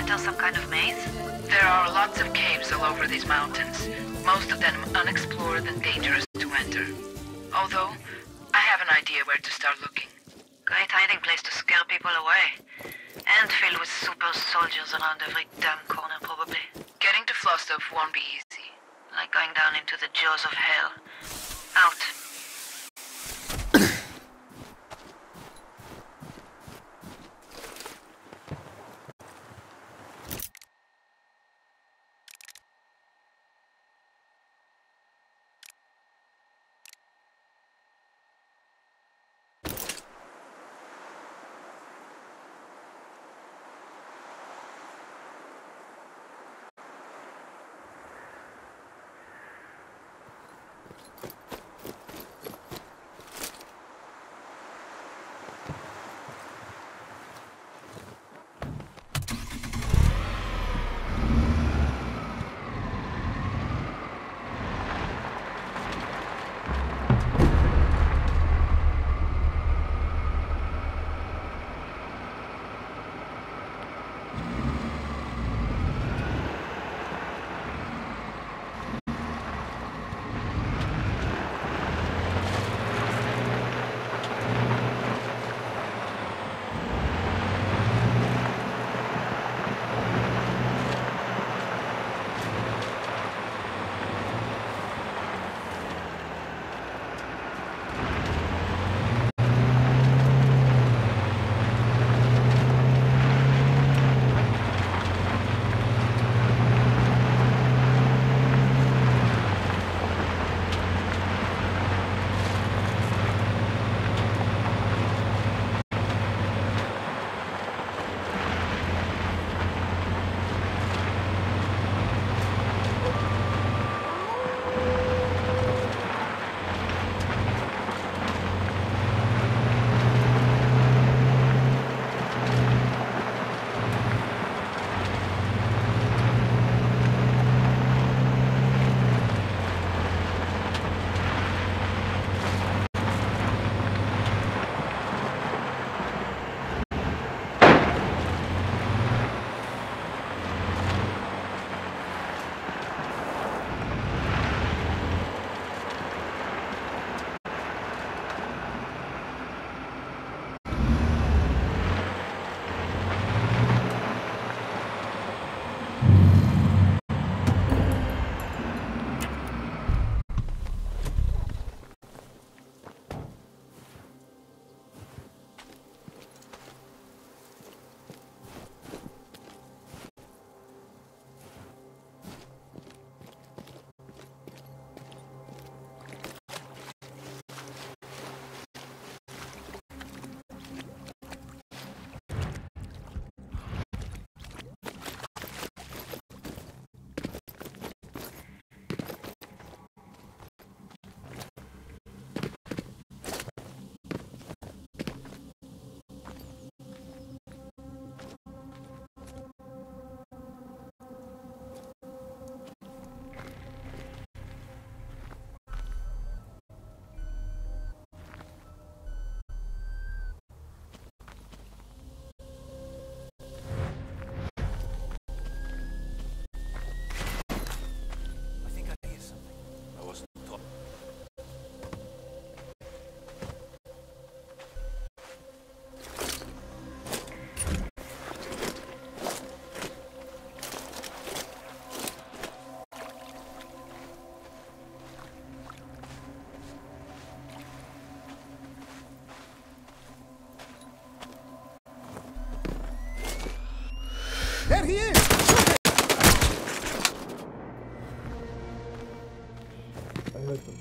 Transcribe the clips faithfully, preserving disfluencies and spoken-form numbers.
enter some kind of maze? There are lots of caves all over these mountains. Most of them unexplored and dangerous to enter. Although, I have an idea where to start looking. Great hiding place to scare people away. And filled with super soldiers around every damn corner, probably. Getting to Flostov won't be easy. Like going down into the jaws of hell. Out. There he is! I heard them.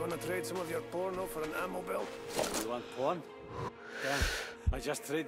You wanna trade some of your porno for an ammo belt? You want porn? Yeah, I just traded.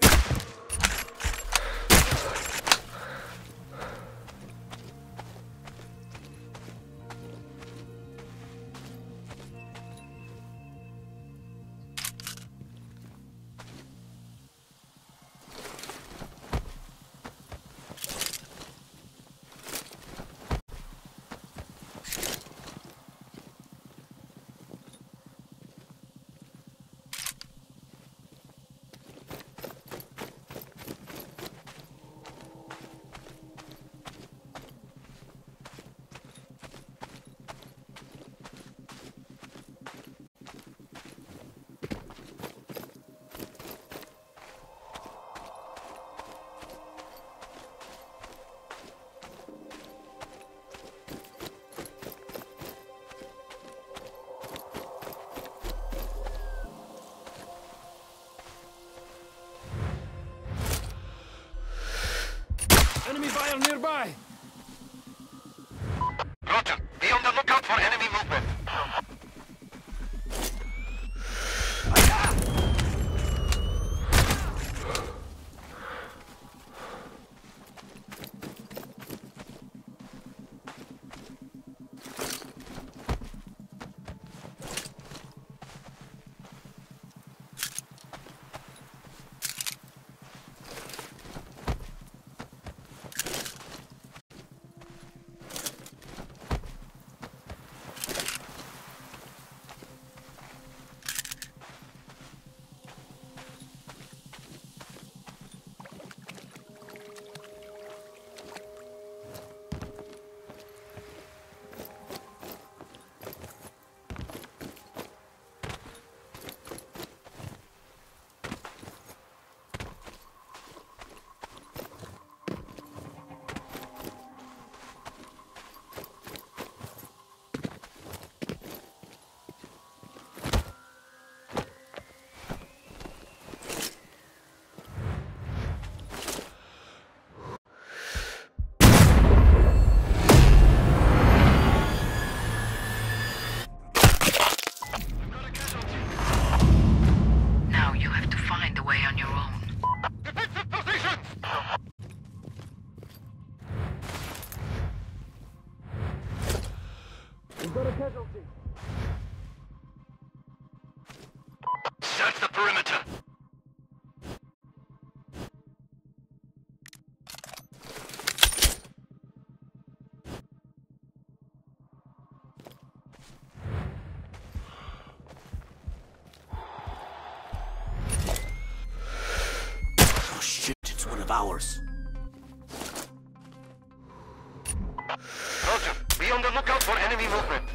Enemy fire nearby! Roger. Be on the lookout for enemy movement. Now you have to find a way on your own. Defensive position! We've got a casualty. Search the perimeter. Oh shit, it's one of ours. Roger. Be on the lookout for enemy movement.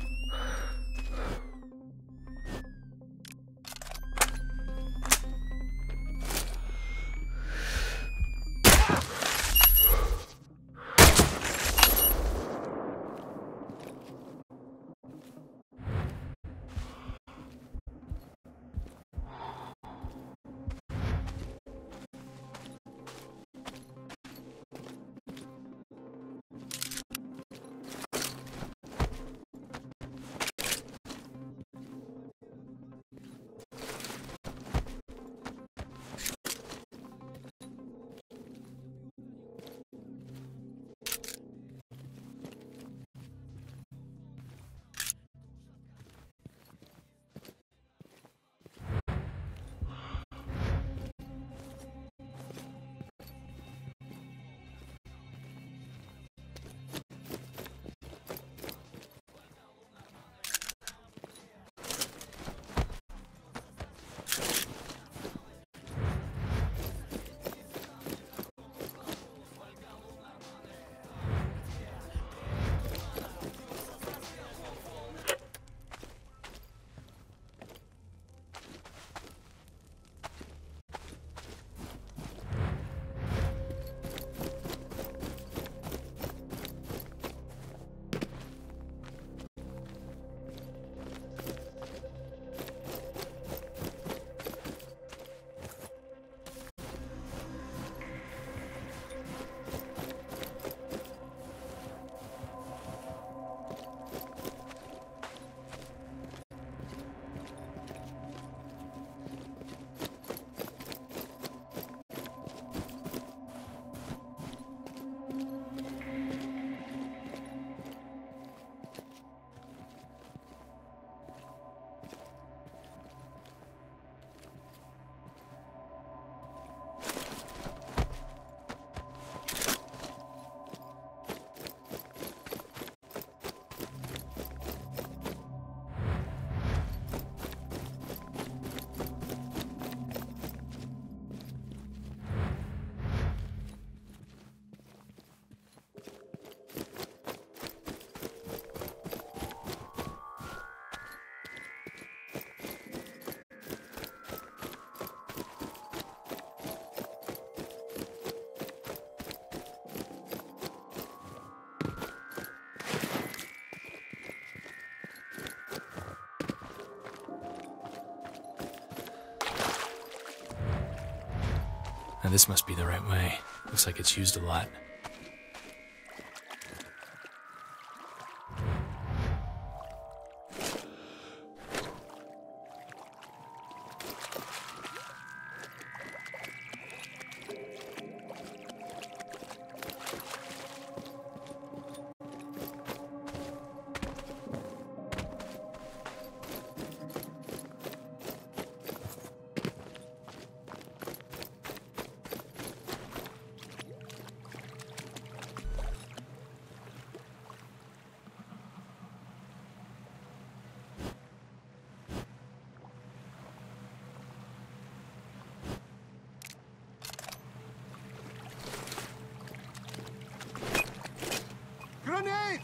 Now this must be the right way. Looks like it's used a lot. Grenade!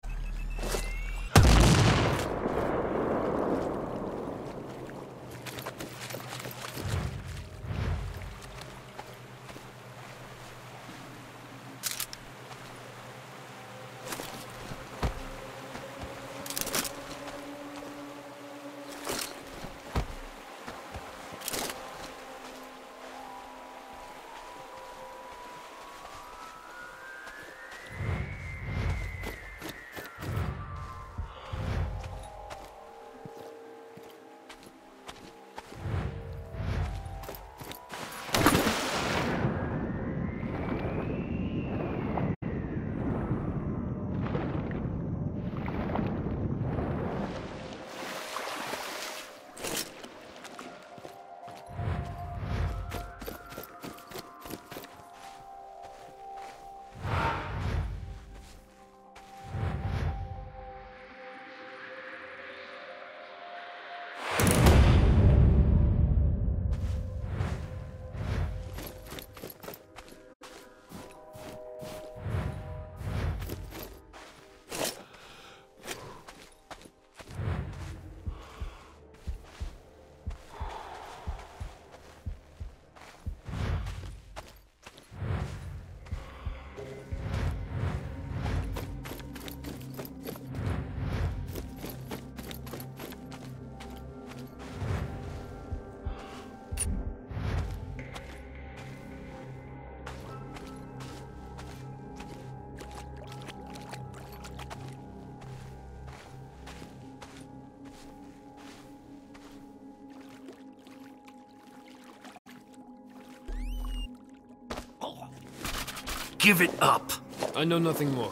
Give it up! I know nothing more.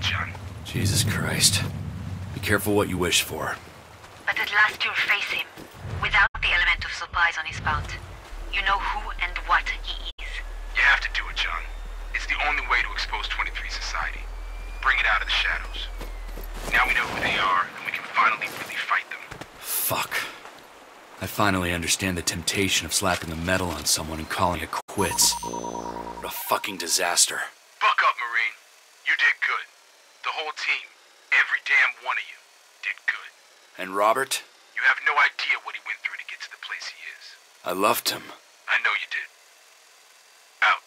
John. Jesus Christ. Be careful what you wish for. But at last you'll face him, without the element of surprise on his part. You know who and what he is. You have to do it, John. It's the only way to expose twenty-three Society. Bring it out of the shadows. Now we know who they are, and we can finally really fight them. Fuck. I finally understand the temptation of slapping the metal on someone and calling it quits. What a fucking disaster. Buck up, Marine. You did good. The whole team, every damn one of you, did good. And Robert? You have no idea what he went through to get to the place he is. I loved him. I know you did. Out.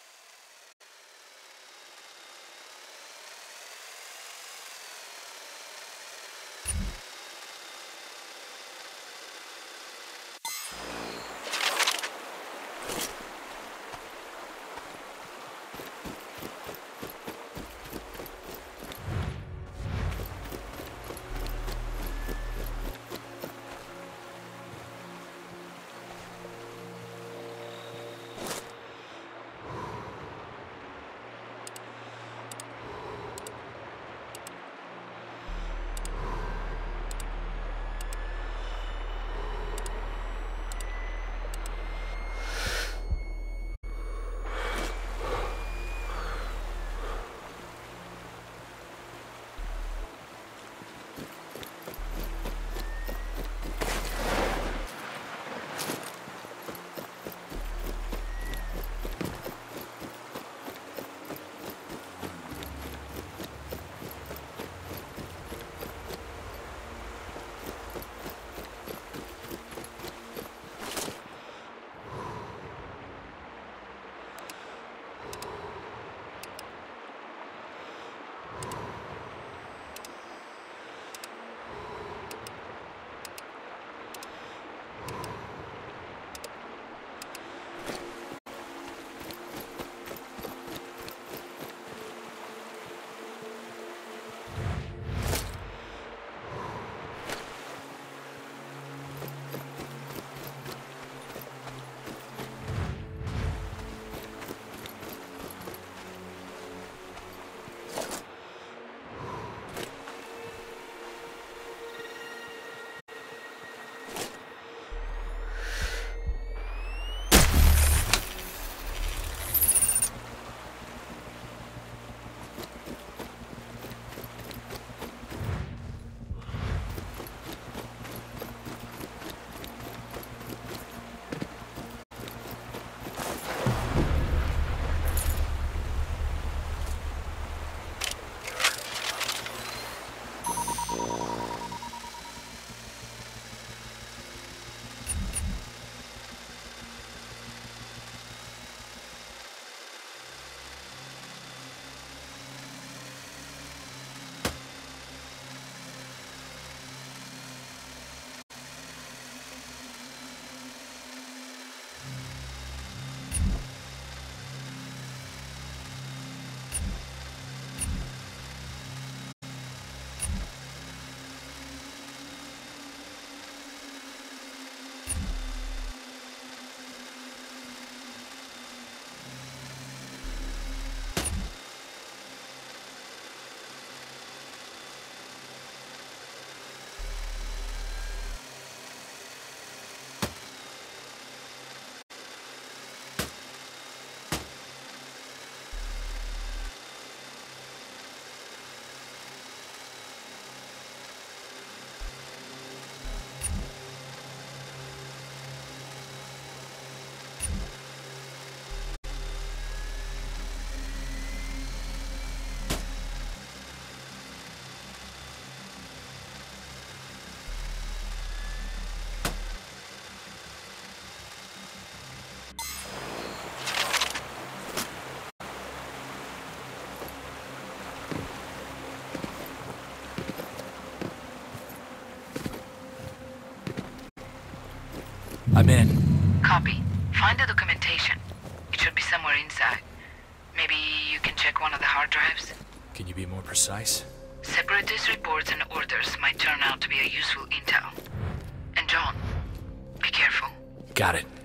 I'm in. Copy. Find the documentation. It should be somewhere inside. Maybe you can check one of the hard drives? Can you be more precise? Separatist reports and orders might turn out to be a useful intel. And John, be careful. Got it.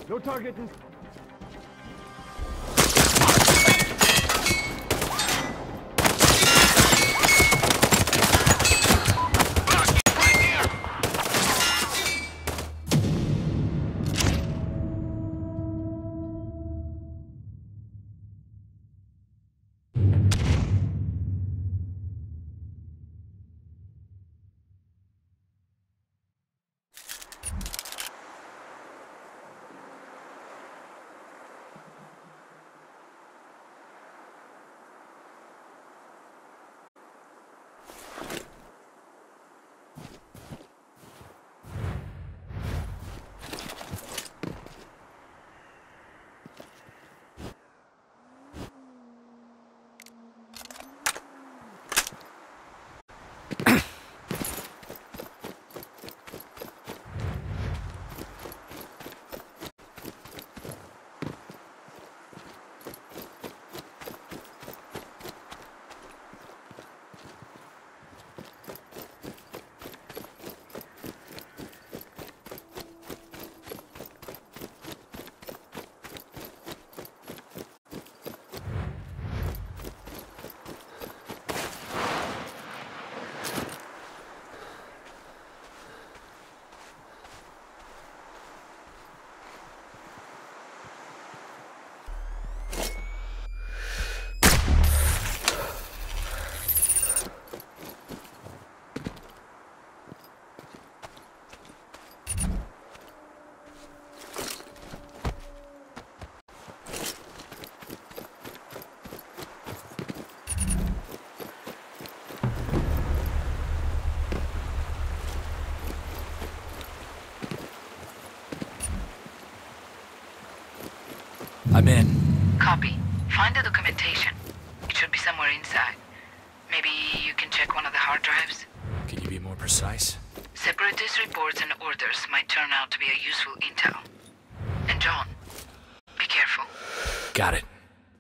No targeting. I'm in. Copy. Find the documentation. It should be somewhere inside. Maybe you can check one of the hard drives? Can you be more precise? Separatist reports and orders might turn out to be a useful intel. And John, be careful. Got it.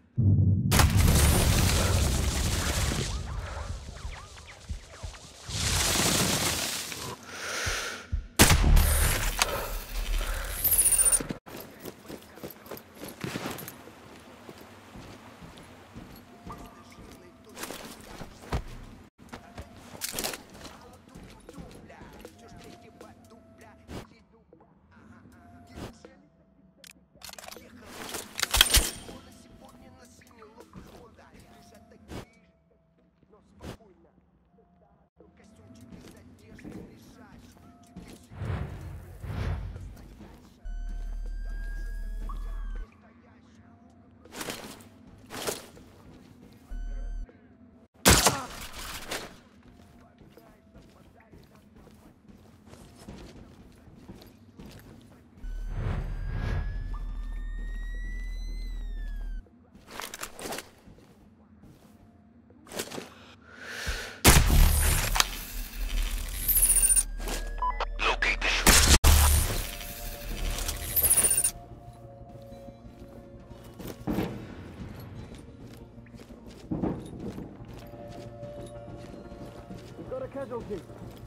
Casualty.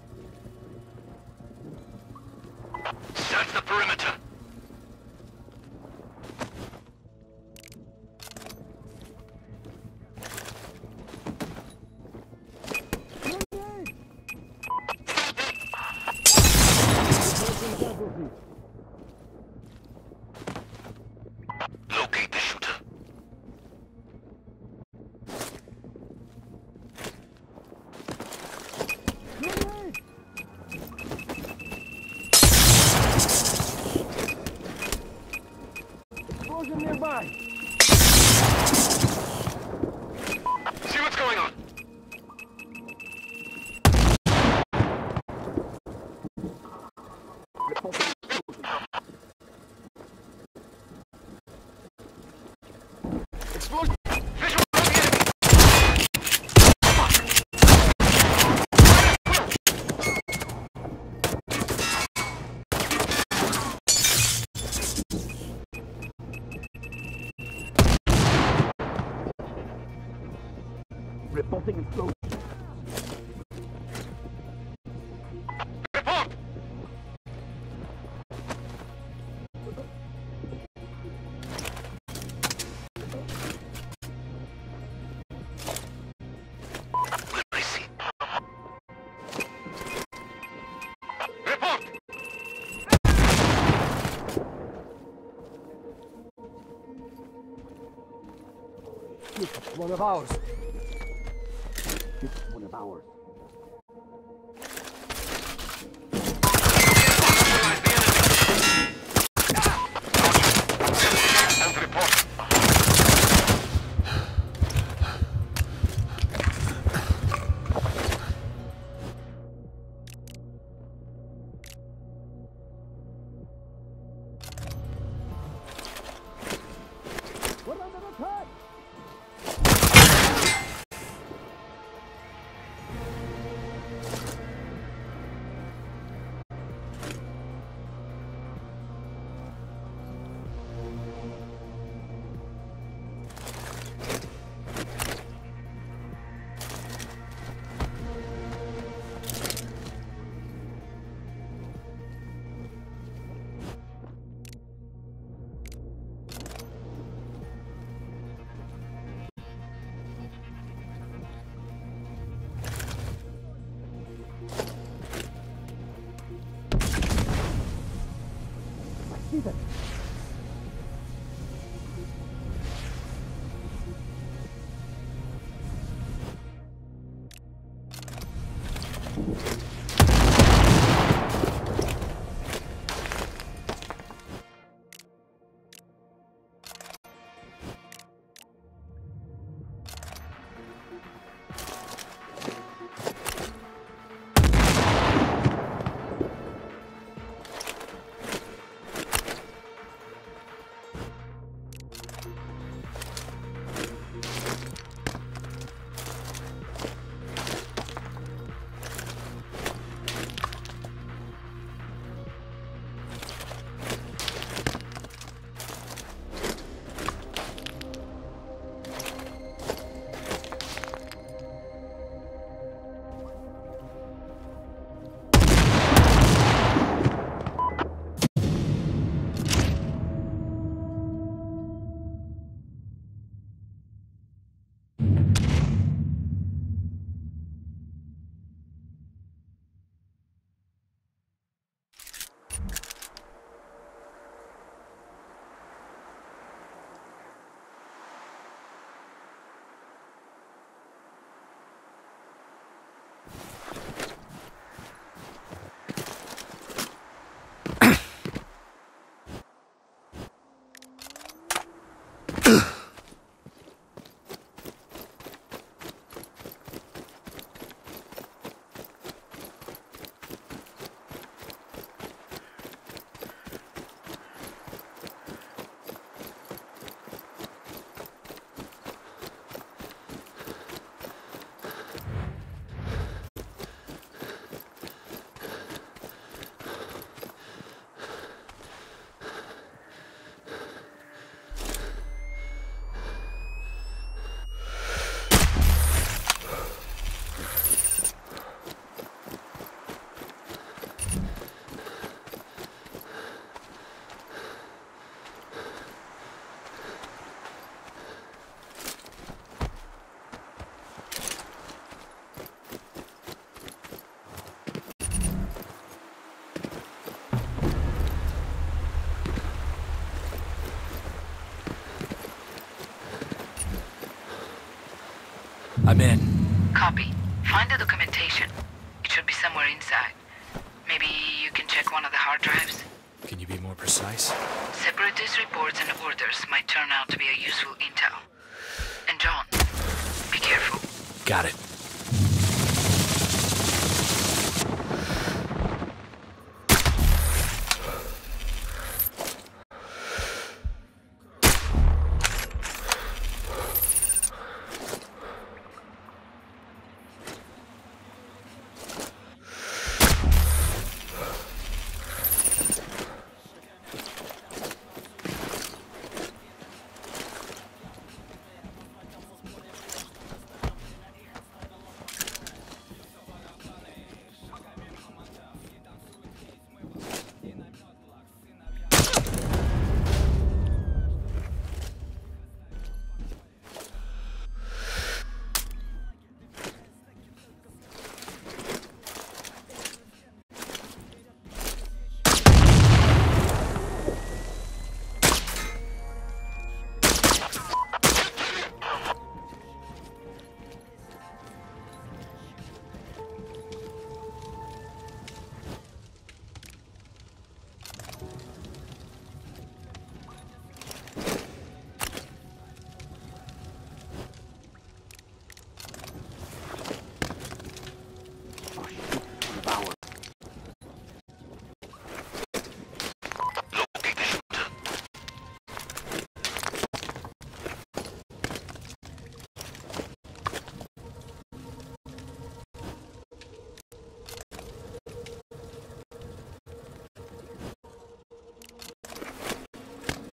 Search the perimeter. Locate the shooter. Explosion nearby. See what's going on. Explosion. Visual on the enemy. Reporting explosion. Report. It's one of ours. It's one of ours. I'm in. Copy. Find the documentation. It should be somewhere inside. Maybe you can check one of the hard drives? Can you be more precise? Separatist reports and orders might turn out to be a useful intel. And John, be careful. Got it.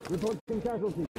Reporting casualties.